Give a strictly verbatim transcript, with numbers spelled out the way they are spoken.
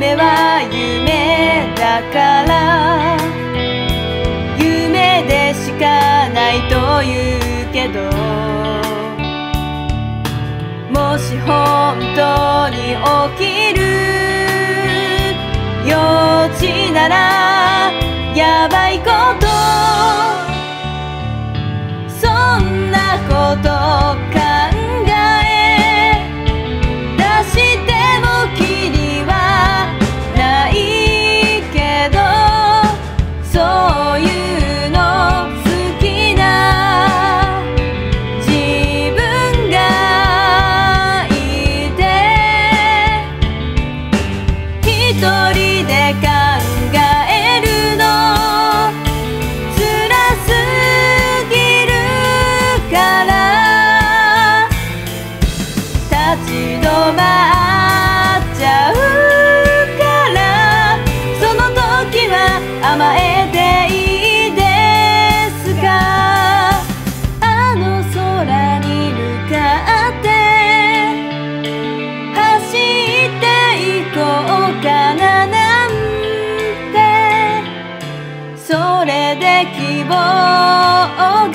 夢は夢だから夢でしかないと言うけど、もし本当に起きる用事ならやばいこと、そんなこと考え出してもキリはないけど、そういうの好きな自分がいて、一人で考えるの辛すぎるから立ち止まっちゃうから、その時は甘えていいですか。あの空に向かって走っていこうかななんて、それで希望が